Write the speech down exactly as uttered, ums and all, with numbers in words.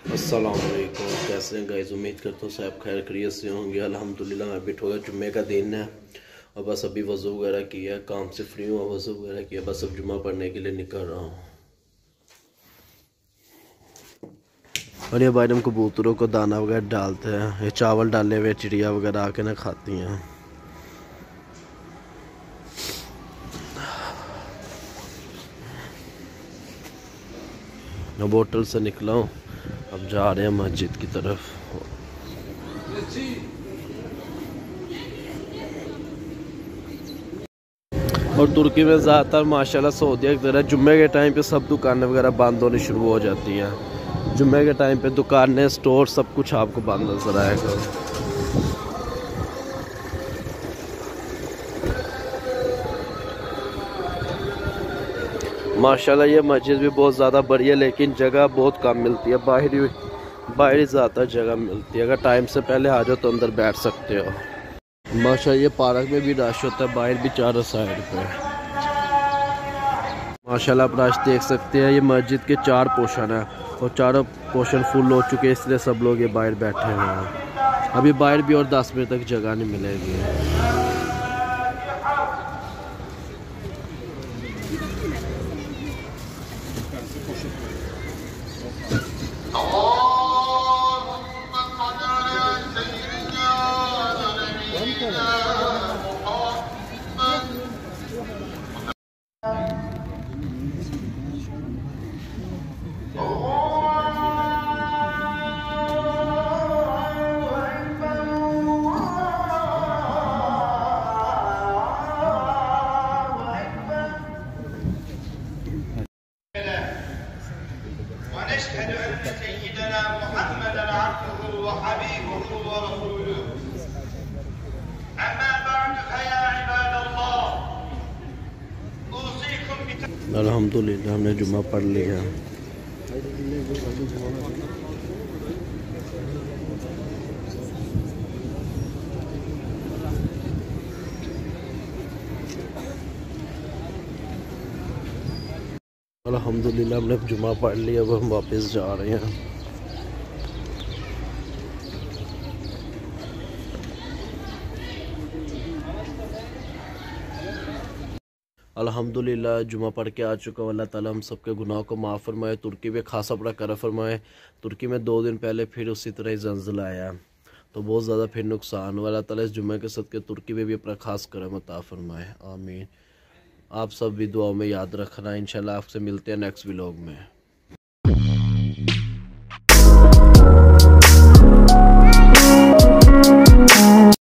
अस्सलाम वालेकुम, कैसे हैं गाइस। उम्मीद करता हूँ सब खैर खैरियत से होंगे। अल्हम्दुलिल्लाह मैं भी हो गया, जुम्मे का दिन है और बस अभी वज़ू वगैरह किया, काम से फ्री हुआ, वज़ू वगैरह किया, बस अब जुम्मा पढ़ने के लिए निकल रहा हूँ। और ये भाई हम कबूतरों को दाना वगैरह डालते हैं, ये चावल डाले हुए चिड़िया वगैरह आके ना खाती हैं। अब होटल से निकला हूँ, अब जा रहे हैं मस्जिद की तरफ। और तुर्की में ज़्यादातर माशाल्लाह सऊदीया की तरह जुम्मे के टाइम पे सब दुकानें वगैरह बंद होनी शुरू हो जाती हैं। जुम्मे के टाइम पे दुकानें, स्टोर, सब कुछ आपको बंद नजर आएगा। माशाल्लाह ये मस्जिद भी बहुत ज़्यादा बड़ी है, लेकिन जगह बहुत कम मिलती है। बाहर ही बाहर ही ज़्यादा जगह मिलती है। अगर टाइम से पहले आ जाओ तो अंदर बैठ सकते हो। माशाल्लाह ये पार्क में भी रश होता है, बाहर भी चारों साइड पे। माशाल्लाह आप रश देख सकते हैं। ये मस्जिद के चार पोर्शन है और चारों पोर्शन फुल हो चुके हैं, इसलिए सब लोग ये बाहर बैठे हुए हैं। अभी बाहर भी और दस मिनट तक जगह नहीं मिलेगी। ونشهد أن سيدنا محمدا عبده وحبيبه ورسوله أما بعد فيا عباد الله أوصيكم بتقوى अल्हम्दुलिल्लाह हमने जुम्मा पढ़ लिया। अल्हम्दुलिल्लाह हमने जुम्मा पढ़ लिया, अब हम वापस जा रहे हैं। अल्हम्दुलिल्लाह जुम्मा पढ़ के आ चुका हूँ। अल्लाह ताला हम सबके गुनाह को माफ़ फरमाए, तुर्की में खासा बड़ा कर फरमाए। तुर्की में दो दिन पहले फिर उसी तरह ही ज़लज़ला आया तो बहुत ज़्यादा फिर नुकसान हुआ। अल्लाह ताला इस जुम्मे के सदके तुर्की में भी अपना खास करम अता फरमाए, आमीन। आप सब भी दुआओं में याद रखना। इंशाल्लाह आपसे मिलते हैं नेक्स्ट व्लॉग में।